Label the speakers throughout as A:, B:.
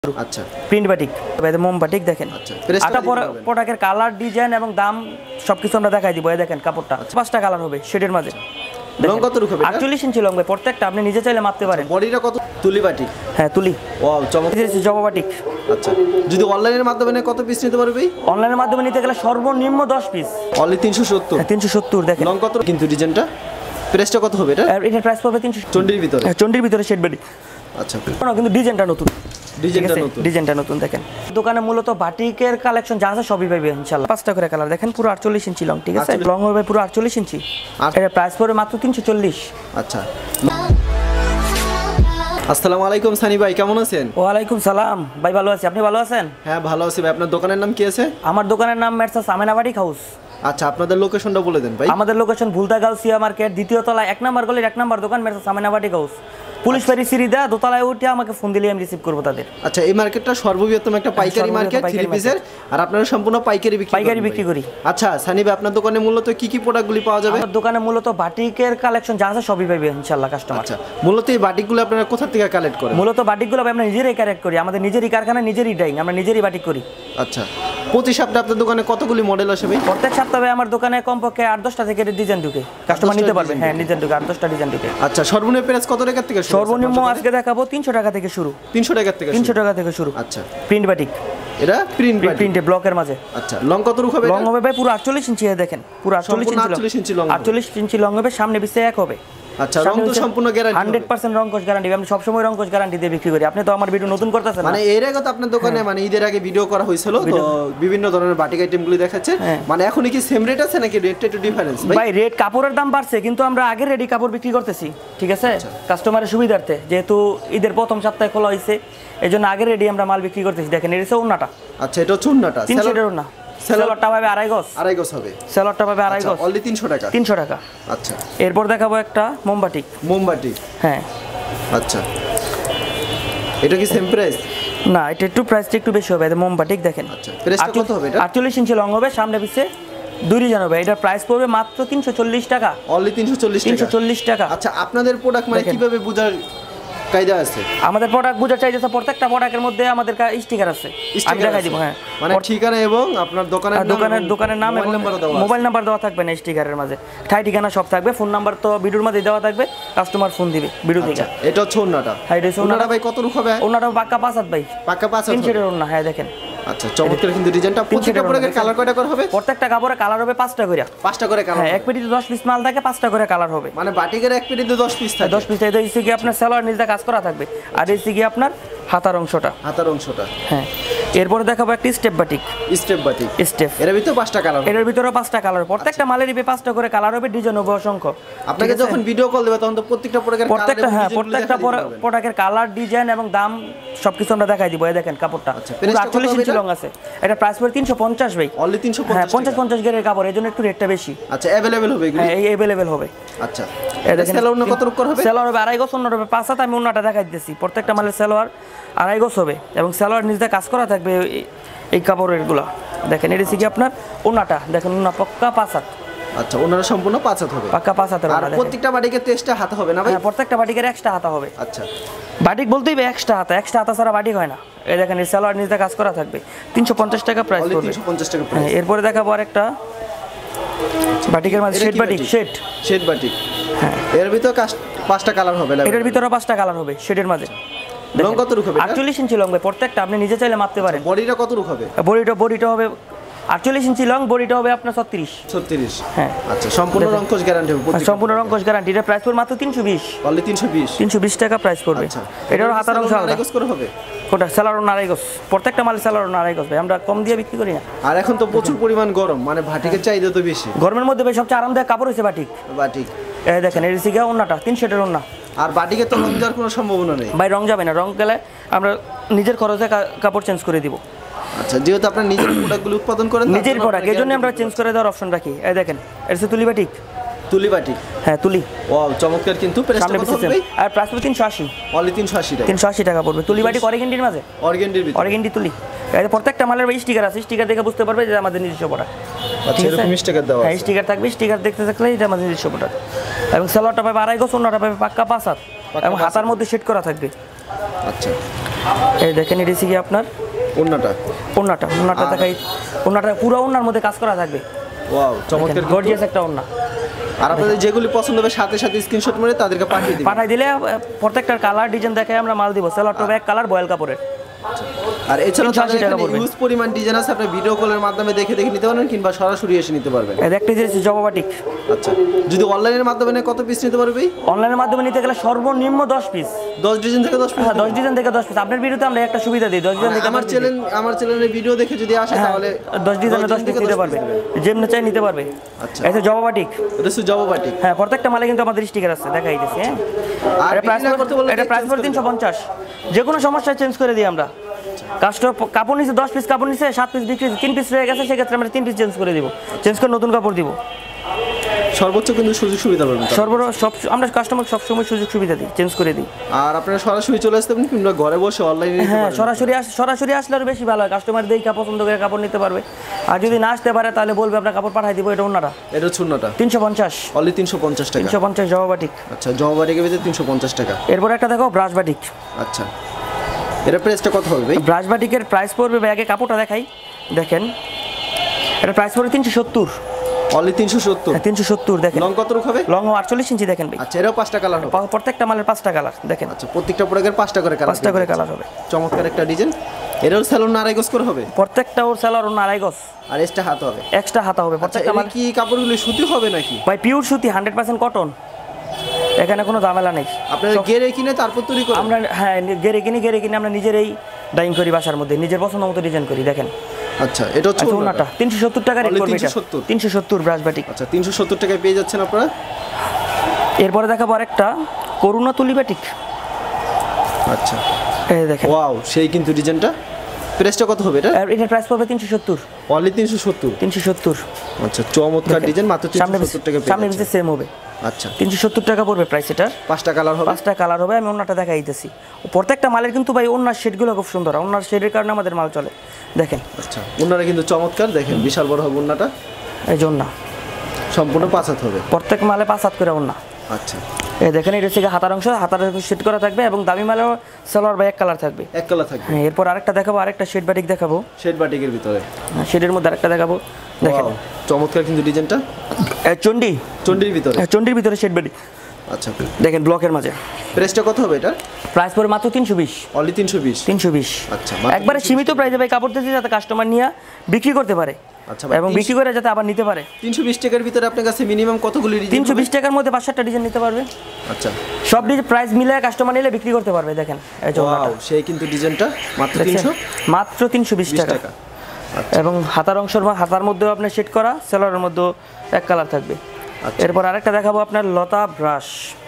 A: আচ্ছা
B: print batik মোম batik দেখেন আটা প্রোডাক্টের কালার ডিজাইন এবং দাম সবকিছু আমরা দেখাই দিব। এই দেখেন কাপড়টা পাঁচটা কালার হবে শেডের মাঝে।
A: লং কত হবে?
B: 48 ইঞ্চি লং ভাই, প্রত্যেকটা আপনি নিজে চাইলে মাপতে পারেন।
A: বডিটা কত? তুলি বাটিক।
B: হ্যাঁ তুলি।
A: ওয়াও চমৎকার
B: জবা বাটিক।
A: আচ্ছা যদি অনলাইনের মাধ্যমে নেয় কত পিস নিতে পারবে?
B: অনলাইনের মাধ্যমে নিতে গেলে সর্বনিম্ন 10 পিস।
A: অনলি 370।
B: হ্যাঁ 370 দেখেন।
A: লং কত কিন্তু ডিজাইনটা প্রাইসটা কত হবে এটা?
B: এটা প্রাইস পড়বে 300।
A: চন্ডির ভিতরে?
B: হ্যাঁ চন্ডির ভিতরে শেড বাটিক।
A: আচ্ছা
B: কিন্তু ডিজাইনটা নতুন।
A: ডিজাইনটা
B: নতুন দেখেন। দোকানে মূলত বাটিকের কালেকশন যা আছে সবই পাবে ইনশাআল্লাহ। পাঁচটা করে কালার দেখেন, পুরো 48 ইঞ্চি লং, ঠিক আছে? লং হবে পুরো 48 ইঞ্চি। এর প্রাইস পড়বে মাত্র 340।
A: আচ্ছা আসসালামু আলাইকুম সানি ভাই, কেমন আছেন?
B: ওয়ালাইকুম সালাম ভাই, ভালো আছি। আপনি ভালো আছেন?
A: হ্যাঁ ভালো আছি ভাই। আপনার দোকানের নাম কি আছে?
B: আমার দোকানের নাম মেটসাস আমেনা বাটিক হাউস।
A: আচ্ছা আপনাদের লোকেশনটা বলে দেন ভাই।
B: আমাদের লোকেশন ভুলতা গাউসিয়া মার্কেট, দ্বিতীয় তলায় 1 নম্বর গলির 1 নম্বর দোকান মেটসাস আমেনা বাটিক হাউস। পুলিশ বাড়ি সিঁড়িদা দোতলায় উঠে আমাকে ফোন দিলে আমি রিসিভ করব তাদের।
A: আচ্ছা এই মার্কেটটা সর্ববৃহত্তম একটা পাইকারি মার্কেট থ্রি পিসের, আর আপনারা সম্পূর্ণ পাইকারি বিক্রি
B: করি।
A: আচ্ছা সানি ভাই আপনার দোকানে মূলত কি কি প্রোডাক্টগুলি পাওয়া যাবে?
B: আমার দোকানে মূলত বাটিকের কালেকশন যা আছে সবই পাবে ইনশাআল্লাহ কাস্টমার।
A: আচ্ছা মূলত এই বাটিকগুলো আপনারা কোথা থেকে কালেক্ট করেন?
B: মূলত বাটিকগুলো আমরা নিজেরাই কালেক্ট করি, আমাদের নিজেরই কারখানা, নিজেরই ডাইং, আমরা নিজেরই বাটিক করি।
A: আচ্ছা প্রতি সপ্তাহে আপনার দোকানে কতগুলি মডেল আসে ভাই?
B: প্রত্যেক সপ্তাহে আমার দোকানে কমপক্ষে 8-10টা থেকে ডিজাইন ঢুকে, কাস্টমার নিতে পারবে। হ্যাঁ ডিজাইন ঢুকে 8-10টা ডিজাইন ঢুকে।
A: আচ্ছা সর্বনিম্ন প্রাইস কত টাকা থেকে শুরু?
B: সর্বনিম্ন আজকে দেখাবো 300 টাকা থেকে শুরু।
A: 300 টাকা থেকে শুরু।
B: আচ্ছা প্রিন্ট বাটিক,
A: এটা প্রিন্টে
B: ব্লকের মাঝে।
A: আচ্ছা লং কত হবে?
B: লং হবে ভাই পুরো 48 ইঞ্চি। দেখেন পুরো
A: 48 ইঞ্চি লং।
B: 48 ইঞ্চি লং হবে, সামনে পিছে এক হবে।
A: আচ্ছা রং তো সম্পূর্ণ গ্যারান্টি
B: 100% রং কোশ গ্যারান্টি। আমি সব সময় রং কোশ গ্যারান্টি দিয়ে বিক্রি করি। আপনি তো আমার ভিডিও নতুন করতেছেন
A: মানে এর আগে তো আপনার দোকানে মানে ঈদের আগে ভিডিও করা হয়েছিল, তো বিভিন্ন ধরনের বাটিক আইটেমগুলি দেখাচ্ছে। মানে এখন কি সেম রেট আছে নাকি রেটটা একটু ডিফারেন্স?
B: ভাই রেট কাপড়ের দাম বাড়ছে, কিন্তু আমরা আগে রেডি কাপড় বিক্রি করতেছি, ঠিক আছে? কাস্টমারের সুবিধার্থে, যেহেতু ঈদের প্রথম সপ্তাহে খোলা হয়েছে এইজন্য আগে রেডি আমরা মাল বিক্রি করতেছি। দেখেন এটা হচ্ছে ওন্নাটা।
A: আচ্ছা এটা হচ্ছে ওন্নাটা,
B: 300 টাকার ওন্না। সেলরটা পাবে আড়াই গজ হবে। সেলরটা পাবে আড়াই গজ,
A: অনলি 300 টাকা।
B: 300 টাকা।
A: আচ্ছা
B: এরপর দেখাবো একটা মোমবাটিক। হ্যাঁ
A: আচ্ছা এটা কি সেম প্রাইস?
B: না এটা একটু প্রাইসটা একটু বেশি হবে। এটা মোমবাটিক দেখেন।
A: আচ্ছা প্রাইসটা কত হবে এটা?
B: 48 ইঞ্চি লং হবে, সামনে পিছে 2 ডিজাইন হবে। এটার প্রাইস পড়বে মাত্র 340 টাকা।
A: অনলি 340
B: টাকা।
A: আচ্ছা আপনাদের প্রোডাক্ট মানে কিভাবে বোঝার কায়দা আছে?
B: আমাদের প্রোডাক্ট বোঝা চাইছে প্রত্যেকটা প্রোডাক্টের মধ্যে আমাদের স্টিকার আছে, আমি দেখাই দিব। হ্যাঁ
A: মানে ঠিকানা এবং আপনার
B: দোকানের নাম এবং মোবাইল নাম্বার দেওয়া থাকবে না স্টিকারের মাঝে। ঠাই ঠিকানা সব থাকবে, ফোন নাম্বার তো ভিডিওর মধ্যে দেওয়া থাকবে, কাস্টমার ফোন দিবে ভিডিও থেকে।
A: এটা হচ্ছে ওন্নাটা।
B: হ্যাঁ এটা হচ্ছে
A: ওন্নাটা ভাই কত রূপ হবে?
B: ওন্নাটা পাক্কা 5 হাত ভাই,
A: পাক্কা 5 হাত।
B: 300 এর ওন্না। হ্যাঁ দেখেন
A: আচ্ছা চমৎকার কিন্তু ডিজাইনটা। প্রত্যেকটা প্রোডাক্টের কালার কয়টা করে হবে?
B: প্রত্যেকটা কাপড়ে কালার হবে 5টা করে।
A: 5টা করে কালার।
B: হ্যাঁ এক পেটিতে 10 পিস মাল থাকে, 5টা করে কালার হবে।
A: মানে বাটিকের এক পেটিতে 10 পিস থাকে।
B: 10 পিস এটা হচ্ছে কি আপনার সেলোয়ার নিজে কাজ করা থাকবে, আর এই হচ্ছে কি আপনার হাতার অংশটা। হ্যাঁ এরপরে দেখাবো একটা স্টেপ বাটিক।
A: এর ভিতরে 5টা কালার।
B: এর ভিতরে 5টা কালার, প্রত্যেকটা মালেরই 5টা করে কালার হবে, ডিজাইন হবে অসংখ্য।
A: আপনাকে যখন ভিডিও কল দেবে তখন তো প্রত্যেকটা
B: প্রোডাক্টের কালার ডিজাইন এবং দাম সবকিছু আমরা দেখাই দিব। এই দেখেন কাপড়টা 48 ইঞ্চি লং আছে। এটা প্রাইস পড়বে 350 ভাই।
A: অনলি 350।
B: হ্যাঁ 50 গ্রেডের কাপড়, এজন্য একটু রেটটা বেশি।
A: আচ্ছা अवेलेबल হবে এগুলো?
B: হ্যাঁ अवेलेबल হবে।
A: আচ্ছা এই দেখেন সেলোয়ার কত রূপ হবে?
B: সেলোয়ার হবে আড়াই গজ, অন্যটা হবে 5 হাত। আমি অন্যটা দেখাই দিতেছি। প্রত্যেকটা মালের সেলোয়ার আড়াই গজ হবে এবং সেলোয়ার নিজে কাজ করা থাকবে এই কাপড়ের গুলা। দেখেন এটা কি আপনার ওন্নাটা দেখেন, ওন্না পাক্কা 5 হাত।
A: আচ্ছা ওনারা সম্পূর্ণ 5 হাত হবে,
B: পাক্কা 5 হাতের।
A: আর প্রত্যেকটা বাটিকের 23টা হাত হবে না ভাই?
B: হ্যাঁ প্রত্যেকটা বাটিকের এক্সট্রা হাতা হবে।
A: আচ্ছা
B: বাটিক বলতেই এক্সট্রা হাতা ছাড়া বাটিক হয় না। এই দেখেন এই সেলোয়ার নিজে কাজ করা থাকবে, 350 টাকা প্রাইস পড়বে।
A: 350 টাকা প্রাইস।
B: এরপরে দেখাবো আরেকটা বাটিকের মাঝে শেড বাটিক।
A: Shade batik. হ্যাঁ এর ভিতরে 5টা কালার হবে।
B: এর ভিতরে 5টা কালার হবে শেডের মাঝে।
A: লং কত হবে?
B: 48 ইঞ্চি লং ভাই, প্রত্যেকটা আপনি নিজে চাইলে মাপতে পারেন।
A: বডিটা কত হবে?
B: বডিটা হবে 48 ইঞ্চি লং, বডিটা হবে আপনার 36। হ্যাঁ
A: আচ্ছা সম্পূর্ণ রং কোশ গ্যারান্টি হবে?
B: সম্পূর্ণ রং কোশ গ্যারান্টি। এটা প্রাইস পড়বে মাত্র 320।
A: অনলি 320
B: টাকা প্রাইস পড়বে। এটার হাতার অংশ আলাদা
A: করে হবে।
B: ওটা সেলার আড়াই গজ, প্রত্যেকটা মাল সেলার আড়াই গজ ভাই, আমরা কম দিয়ে বিক্রি করি না।
A: আর এখন তো প্রচুর পরিমাণ গরম, মানে বাটিকের চাহিদা তো বেশি।
B: গরমের মধ্যে ভাই সবচেয়ে আরামদায়ক কাপড় হচ্ছে বাটিক। এই দেখেন এর সিগা ওন্নাটা 300 এর ওন্না।
A: আর বাটিকে তো রং যাওয়ার কোনো সম্ভাবনা নেই
B: ভাই, রং যাবে না। রং গেলে আমরা নিজের খরচে কাপড় চেঞ্জ করে দিব।
A: আচ্ছা যেহেতু আপনার নিজের প্রোডাক্টগুলো উৎপাদন করেন,
B: নিজের প্রোডাক্ট, এজন্য আমরা চেঞ্জ করে দেওয়ার অপশন রাখি। এই দেখেন এর হচ্ছে তুলি বাটিক। হ্যাঁ তুলি।
A: ওয়াও চমৎকার কিন্তু। প্রাইসটা কত হবে?
B: আর প্রাইস পড়বে 380।
A: অনলি 380 টাকা।
B: 380 টাকা পড়বে। তুলি বাটিক অর্গেন্ডির মাঝে। অর্গেন্ডি তুলি। এই প্রত্যেকটা মালের স্টিকার আছে, স্টিকার দেখে বুঝতে পারবে যে আমাদের নিজস্ব প্রোডাক্ট।
A: আচ্ছা এরকম স্টিকার দেওয়া আছে?
B: হ্যাঁ স্টিকার থাকবে, স্টিকার দেখতে থাকলে এটা আমাদের নিজস্ব প্রোডাক্ট। এবং সেলোয়ারটা পাবে আড়াই গজ, অন্যটা পাবে পাক্কা 5 হাত এবং হাতার মধ্যে সেট করা থাকবে।
A: আচ্ছা
B: এই দেখেন এটা হচ্ছে কি আপনার ওন্নাটা দেখাই। ওন্নাটা পুরো ওন্নার মধ্যে কাজ করা থাকবে।
A: ওয়াও, চমৎকার
B: গর্জিয়াস একটা ওন্না।
A: আর আপনাদের যেগুলি পছন্দ হবে সাথে সাথে স্ক্রিনশট মেরে তাদেরকে পাঠিয়ে দিলে
B: প্রত্যেকটার কালার ডিজাইন দেখে আমরা মাল দিব। সেলরটা এক কালার বয়েল কাপড়ের।
A: আর এছাড়াও তাদের এখানে ইউজ পরিমাণ ডিজাইন আছে, আপনি ভিডিও কলের মাধ্যমে দেখে নিতে পারবেন কিংবা সরাসরি এসে নিতে পারবেন।
B: এই একটা যে জবা বাটিক।
A: আচ্ছা, যদি অনলাইনের মাধ্যমে নেয় কত পিস নিতে পারবে?
B: অনলাইনের মাধ্যমে নিতে গেলে সর্বনিম্ন 10 পিস।
A: 10 ডিজাইন থেকে 10 পিস?
B: হ্যাঁ, 10 ডিজাইন থেকে 10 পিস। আপনার ভিডিওতে আমরা একটা সুবিধা দিই, 10 ডিজাইন থেকে
A: আমার চ্যানেলের ভিডিও দেখে যদি আসে তাহলে
B: 10 ডিজাইনে 10 পিস নিতে পারবে, যেমন চাই নিতে পারবে।
A: আচ্ছা,
B: এই যে জবা বাটিক,
A: এটা হচ্ছে জবা বাটিক।
B: হ্যাঁ, প্রত্যেকটা মালে কিন্তু আমাদের স্টিকার আছে, দেখাই দিচ্ছি। হ্যাঁ, আর এটা প্রাইস পড়ে 350। যে কোনো সমস্যা চেঞ্জ করে দিই আমরা। কাস্টমার কাপড় নিছে 10 পিস কাপড় নিছে, 7 পিস বিক্রি 3 পিস রয়ে গেছে, সেক্ষেত্রে আমরা 3 পিস চেঞ্জ করে দিব, চেঞ্জ করে নতুন কাপড় দিব।
A: সর্বোচ্চ কিন্তু সুযোগ সুবিধা পাবেন।
B: আমরা কাস্টমার সব সময় সুযোগ সুবিধা দিই, চেঞ্জ করে দিই।
A: আর আপনারা সরাসরি চলে আসতে পারেন কিংবা ঘরে বসে অনলাইনে নিতে পারবেন।
B: হ্যাঁ, সরাসরি আসলে আরো বেশি ভালো হয়। কাস্টমার দেখে পছন্দ করে কাপড় নিতে পারবে। আর যদি না আসতে পারে তাহলে বলবে আমরা কাপড় পাঠিয়ে দিব। এটা ওন্নাটা,
A: এটা চুন্নাটা
B: 350,
A: অনলি 350 টাকা।
B: 350 জবা বাটিক।
A: আচ্ছা, জবা বাটিকের ভিতরে 350 টাকা।
B: এরপর একটা দেখো ব্রাশ বাটিক।
A: আচ্ছা, এটা প্রাইসটা কত হবে ভাই?
B: ব্রাশ বাটিকের প্রাইস পড়বে ভাই, আগে কাপড়টা দেখাই। দেখেন এটা প্রাইস পড়বে 370,
A: অনলি 370।
B: 370 দেখেন।
A: লং কত রূপ হবে?
B: লং 48 ইঞ্চি দেখেন ভাই।
A: আচ্ছা, এরও 5টা কালার হবে?
B: প্রত্যেকটা মালের 5টা কালার দেখেন।
A: আচ্ছা, প্রত্যেকটা প্রোডাক্টের 5টা করে কালার,
B: 5টা করে কালার হবে।
A: চমৎকার একটা ডিজাইন। এরও সেলন আড়াই গজ করে হবে?
B: প্রত্যেকটা ওর সেলার ওর আড়াই গজ
A: আর এক্সট্রা হাত হবে?
B: এক্সট্রা হাতা হবে প্রত্যেকটা মাল।
A: কি কাপড়গুলো সুতি হবে নাকি
B: ভাই? পিওর সুতি, 100% কটন, এখানে কোনো ঝামেলা নেই।
A: আপনারা গেরে কিনে তারপর তৈরি করেন?
B: আমরা হ্যাঁ, গেরে কিনে আমরা নিজেরাই ডাইং করি বাসার মধ্যে, নিজের পছন্দ মতো ডিজাইন করি। দেখেন
A: আচ্ছা, এটা হচ্ছে
B: ওন্নাটা 370 টাকা রেট করবে। 370 ব্রাশ বাটিক।
A: আচ্ছা, 370 টাকায় পেয়ে যাচ্ছেন আপনারা।
B: এরপরে দেখাবো আরেকটা করুণা তুলি বাটিক।
A: আচ্ছা,
B: এই দেখেন,
A: ওয়াও, সেই কিন্তু ডিজাইনটা। প্রাইসটা কত হবে এটা?
B: এটার প্রাইস পড়বে 370,
A: অনলি 370।
B: 370।
A: আচ্ছা, চমৎকার ডিজাইন, মাত্র 370 টাকা পেয়ে
B: সামনে পিছে সেম হবে।
A: আচ্ছা,
B: 370 টাকা পড়বে প্রাইস। এটা
A: 5টা কালার হবে?
B: 5টা কালার হবে। আমি ওন্নাটা দেখাই দিতেছি। প্রত্যেকটা মালের কিন্তু ভাই ওন্নার শেডগুলো খুব সুন্দর, ওন্নার শেডের কারণে আমাদের মাল চলে। দেখেন,
A: আচ্ছা, ওন্নাটা কিন্তু চমৎকার। দেখেন, বিশাল বড় হবে ওন্নাটা।
B: এই জন্য
A: সম্পূর্ণ 5 হাত হবে?
B: প্রত্যেক মালে 5 হাত করে ওন্না।
A: আচ্ছা,
B: এই দেখেন, এটা হচ্ছে হাতার অংশ, হাতার সেট করা থাকবে এবং দামি মালেও সালোয়ার বা এক কালার থাকবে।
A: এক কালার থাকবে।
B: হ্যাঁ, এরপর আরেকটা দেখাবো, আরেকটা শেড বাটিক দেখাবো।
A: শেড বাটিকের ভিতরে?
B: শেডের মধ্যে আরেকটা দেখাবো। দেখেন,
A: চমৎকার কিন্তু ডিজাইনটা। চন্ডির ভিতরে?
B: চন্ডির ভিতরে শেড বাটিক।
A: আচ্ছা,
B: দেখেন ব্লকের মাঝে।
A: প্রাইসটা কত হবে এটা?
B: প্রাইস পড়বে মাত্র 320,
A: অনলি 320।
B: 320।
A: আচ্ছা,
B: একবারে সীমিত প্রাইসে ভাই কাপড় দিতে, যাতে কাস্টমার নিয়ে বিক্রি করতে পারে।
A: আচ্ছা,
B: এবং বিক্রি করে যাতে আবার নিতে পারে।
A: 320 টাকার ভিতরে আপনার কাছে মিনিমাম কতগুলি ডিজাইন?
B: 320 টাকার মধ্যে 5-7টা ডিজাইন নিতে পারবে।
A: আচ্ছা,
B: সব ডিজাইন প্রাইস মিলে কাস্টমার নিলে বিক্রি করতে পারবে। দেখেন, এই যে
A: ওয়াও, সেই কিন্তু ডিজাইনটা মাত্র
B: 320 টাকা। এবং হাতার অংশের হাতার মধ্যেও আপনার সেট করা, সেলারের মধ্যেও এক কালার থাকবে। এরপর আরেকটা দেখাবো আপনার লতা ব্রাশ।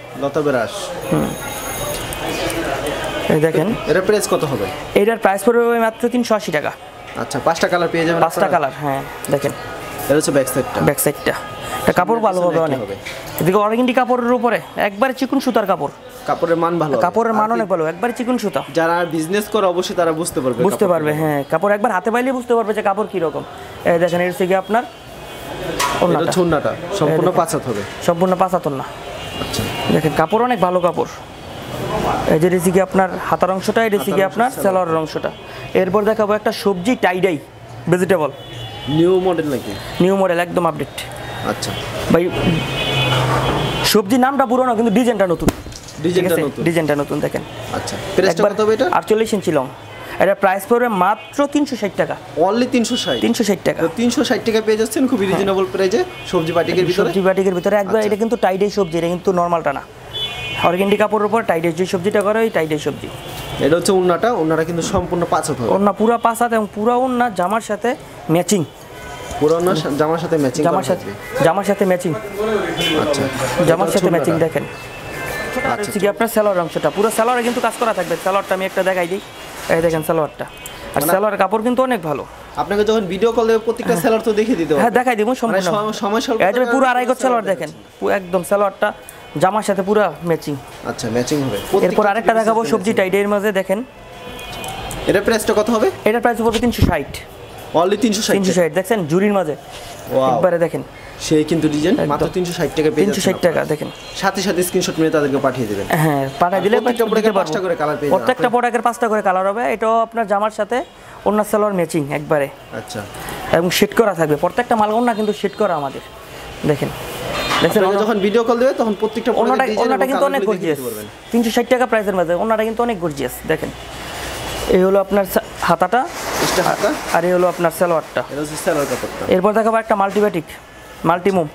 B: এই দেখেন,
A: এর প্রাইস কত হবে?
B: এটার প্রাইস পড়বে মাত্র 380 টাকা।
A: আচ্ছা, 5টা কালার পেয়ে যাবেন?
B: 5টা কালার, হ্যাঁ। দেখেন,
A: এটা হচ্ছে ব্যাক সাইডটা।
B: এটা কাপড় ভালো হবে অনেক। এদিকে অর্গানিক কাপড়ের উপরে একবারে চিকন সুতার কাপড়,
A: কাপড়ের মান ভালো,
B: কাপড়ের মান অনেক ভালো, একবারে চিকন সুতা।
A: যারা বিজনেস করে অবশ্যই তারা বুঝতে পারবে।
B: হ্যাঁ, কাপড় একবার হাতে পাইলে বুঝতে পারবে যে কাপড় কি রকম। এই দেখেন, এর থেকে আপনার
A: ওন্নাটা সম্পূর্ণ 5 হাত হবে?
B: সম্পূর্ণ 5 হাত ওন্না।
A: আচ্ছা,
B: দেখেন, কাপড় অনেক ভালো কাপড়। এই যে রেসিকি আপনার হাতার অংশটা, এই রেসিকি আপনার সালোয়ারের অংশটা। এরপর দেখাবো একটা সবজি টাইডাই ভেজিটেবল,
A: নিউ মডেল নাকি?
B: নিউ মডেল, একদম আপডেট।
A: আচ্ছা
B: ভাই, সবজি নামটা পুরনো কিন্তু ডিজাইনটা নতুন। ডিজাইনটা নতুন দেখেন।
A: আচ্ছা, প্রাইসটা কত হবে এটা?
B: 48 ইঞ্চি লং। এটা প্রাইস পড়বে মাত্র 360 টাকা।
A: অনলি 360
B: টাকা।
A: 360 টাকা পেয়ে যাচ্ছেন খুব রিজনেবল প্রাইসে সবজি বাটিকের ভিতরে।
B: একবার এটা কিন্তু টাইডাই সবজি, এটা কিন্তু নরমালটা না। অর্গানিক কাপড়ের উপর টাইডাই যে সবজিটা করে, ওই টাইডাই সবজি।
A: এটা হচ্ছে ওন্নাটা কিন্তু সম্পূর্ণ 5 হাত হবে।
B: ওন্না পুরো 5 হাত এবং পুরো ওন্না জামার সাথে ম্যাচিং।
A: পুরো ওন্না জামার সাথে ম্যাচিং। আচ্ছা,
B: জামার সাথে ম্যাচিং। দেখেন, আচ্ছা, কি আপনার সালোয়ার অংশটা পুরো সালোয়ারে কিন্তু কাজ করা থাকবে। সালোয়ারটা আমি একটা দেখাই দিই। এই দেখেন সালোয়ারটা, আর সালোয়ার কাপড় কিন্তু অনেক ভালো।
A: আপনাকে যখন ভিডিও কল দেব প্রত্যেকটা সালোয়ার তো দেখিয়ে দিতে হবে।
B: হ্যাঁ, দেখাই দিব সম্পূর্ণ।
A: সময় স্বল্প,
B: এটা পুরো আড়াই গজ সালোয়ার। দেখেন, একদম সালোয়ারটা জামার সাথে পুরো ম্যাচিং।
A: আচ্ছা, ম্যাচিং হবে।
B: এরপর আরেকটা দেখাবো সবজি টাইডের মাঝে। দেখেন,
A: এটা প্রাইসটা কত হবে?
B: এটার প্রাইস পড়বে 360,
A: অনলি 360।
B: দেখছেন জুরির মাঝে একবারে। দেখেন,
A: সেই কিন্তু ডিজাইন মাত্র 360 টাকা পেয়ে যাচ্ছেন
B: 360 টাকা দেখেন
A: সাথে সাথে স্ক্রিনশট মেরে তাদেরকে পাঠিয়ে দিবেন
B: হ্যাঁ পাঠিয়ে দিলে
A: প্রত্যেকটা প্রোডাক্টে 5টা করে কালার পেয়ে যাবেন
B: প্রত্যেকটা প্রোডাক্টের 5টা করে কালার হবে এটাও আপনার জামার সাথে ওন্না সালোয়ার ম্যাচিং একবারে
A: আচ্ছা
B: এবং শেড করা থাকবে প্রত্যেকটা মাল ওন্না কিন্তু শেড করা আমাদের দেখেন
A: আপনারা যখন ভিডিও কল দেবে তখন প্রত্যেকটা
B: ওন্নাটা কিন্তু অনেক গর্জিয়াস 360 টাকা প্রাইসের মধ্যে ওন্নাটা কিন্তু অনেক গর্জিয়াস দেখেন এই হলো আপনার হাতাটা
A: হাতা
B: আর এই হলো আপনার সালোয়ারটা
A: এটা হচ্ছে সালোয়ার কাপড়টা
B: এরপর দেখাবো একটা মাল্টিবাটিক মাল্টিমুম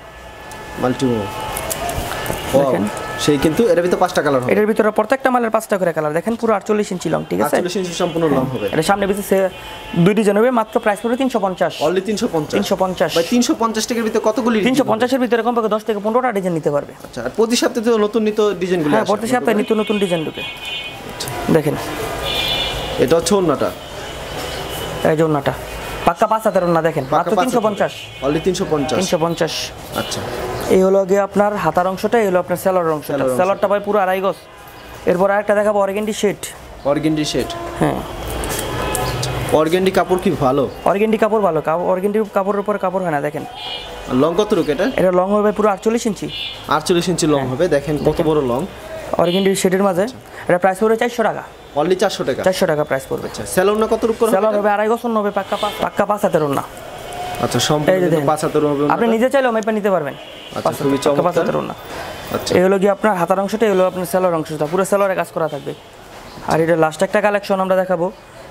A: দেখেন সেই কিন্তু এর ভিতরে 5টা কালার হবে
B: এটার ভিতরে প্রত্যেকটা মালের 5টা করে কালার দেখেন পুরো 48 ইঞ্চি লং ঠিক আছে
A: 48 ইঞ্চি সম্পূর্ণ লং হবে
B: এটা সামনে পিছে দুই ডিজাইন হবে মাত্র প্রাইস পড়বে 350
A: অনলি 350 ভাই 350 টাকার ভিতরে কতগুলি
B: 350 এর ভিতরে কমপক্ষে 10 থেকে 15টা ডিজাইন নিতে পারবে
A: আচ্ছা আর প্রতি সপ্তাহে তো নতুন ডিজাইনগুলো
B: হ্যাঁ প্রতি সপ্তাহে নতুন ডিজাইন ঢুকে দেখেন
A: এটা হচ্ছে ওন্নাটা
B: এই যে ওন্নাটা পাক্কা 5 ওন্না দেখেন মাত্র 350
A: অনলি 350 আচ্ছা
B: এই হলো গিয়ে আপনার হাতার অংশটা এই হলো আপনার সেলর অংশটা সেলরটা ভাই পুরো আড়াই গজ এরপর আরেকটা দেখাবো অর্গেন্ডি শেড হ্যাঁ
A: অর্গেন্ডি কাপড় কি ভালো
B: অর্গেন্ডি কাপড় ভালো অর্গেন্ডি কাপড়ের উপর কাপড় হয় না দেখেন
A: লং কত রুক এটা
B: লং হবে পুরো 48 ইঞ্চি
A: 48 ইঞ্চি লং হবে দেখেন কত বড় লং
B: অর্গেন্ডি শেডের মাঝে এটা প্রাইস পড়বে 400 টাকা
A: অনলি 400 টাকা
B: প্রাইস পড়বে
A: আচ্ছা সেলর না কত রুক করবে
B: সেলর হবে আড়াই গজ হবে পাক্কা 5 ওন্না
A: আচ্ছা সম্পূর্ণ 5 হবে
B: আপনি নিজে চাইলেও মেপে নিতে পারবেন
A: আচ্ছা খুবই চমৎকার
B: 5 ওন্না আচ্ছা এই হলো কি আপনার হাতার অংশটা এই হলো আপনার সেলর অংশটা পুরো সেলরে কাজ করা থাকবে আর এটা লাস্ট একটা কালেকশন আমরা দেখাবো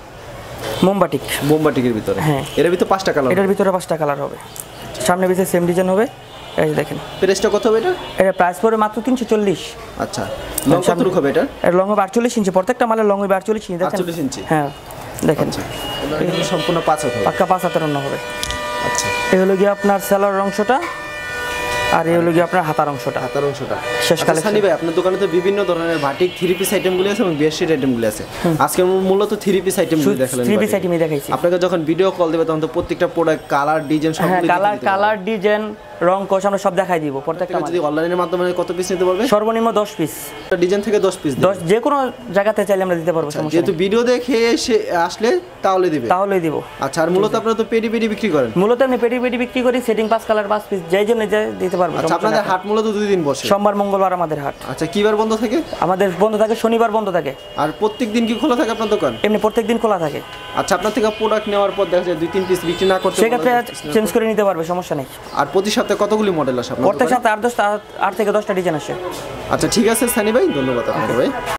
A: মোমবাটিকের ভিতরে
B: হ্যাঁ
A: এর ভিতরে 5টা কালার
B: এটার ভিতরে 5টা কালার হবে সামনে পিছে সেম ডিজাইন হবে এই দেখেন
A: প্রাইসটা কত হবে এটা
B: প্রাইস পড়বে মাত্র 340
A: আচ্ছা লং কত রুক হবে এটা
B: এর লং হবে 48 ইঞ্চি প্রত্যেকটা মালের লং হবে 48 ইঞ্চি দেখেন
A: 48 ইঞ্চি
B: হ্যাঁ দেখেন
A: এটা সম্পূর্ণ 5 হবে
B: পাক্কা 5 ওন্না হবে
A: আচ্ছা
B: এই হলো কি আপনার সেলর অংশটা আর এই হলো কি আপনার হাতার অংশটা শেষ কালেকশন
A: সানি ভাই আপনার দোকানে তো বিভিন্ন ধরনের বাটিক 3 পিস আইটেমগুলো আছে এবং বেডশিট আইটেমগুলো আছে আজকে মূলত 3 পিস আইটেমগুলো দেখালেন
B: 3 পিস আইটেমই দেখাইছি
A: আপনাকে যখন ভিডিও কল দেবে তখন তো প্রত্যেকটা প্রোডাক্ট কালার ডিজাইন সবগুলো
B: কালার ডিজাইন রং কোশ আমরা সব দেখাই দিব প্রত্যেকটা
A: যদি অনলাইনের মাধ্যমে কত পিস নিতে পারবে
B: সর্বনিম্ন 10 পিস
A: ডিজাইন থেকে 10 পিস
B: 10 যে কোনো জায়গাতে চাইলে আমরা দিতে পারবো সমস্যা
A: যেহেতু ভিডিও দেখে এসে আসলে তাহলেই দিব আচ্ছা আর মূলত আপনারা তো পেডি বিক্রি করেন
B: মূলত আমি পেডি বিক্রি করি সেটিং 5 কালার 5 পিস যেই জন্য দিতে পারবো
A: আচ্ছা আপনাদের হাট মূলত 2 দিন বসে
B: সোমবার মঙ্গলবার আমাদের হাট
A: আচ্ছা কিবার বন্ধ থাকে
B: আমাদের বন্ধ থাকে শনিবার বন্ধ থাকে
A: আর প্রত্যেকদিন কি খোলা থাকে আপনার দোকান
B: এমনি প্রত্যেকদিন খোলা থাকে
A: আচ্ছা আপনার থেকে প্রোডাক্ট নেওয়ার পর দেখা যায় 2-3 পিস বিক্রি না করতে
B: সেক্ষেত্রে চেঞ্জ করে নিতে পারবে সমস্যা নেই
A: আর প্রতি সপ্তাহে কতগুলি মডেল আসে আপনার
B: প্রত্যেক সপ্তাহে 8 থেকে 10টা ডিজাইন আসে
A: আচ্ছা ঠিক আছে সানি ভাই ধন্যবাদ আপনাকে ভাই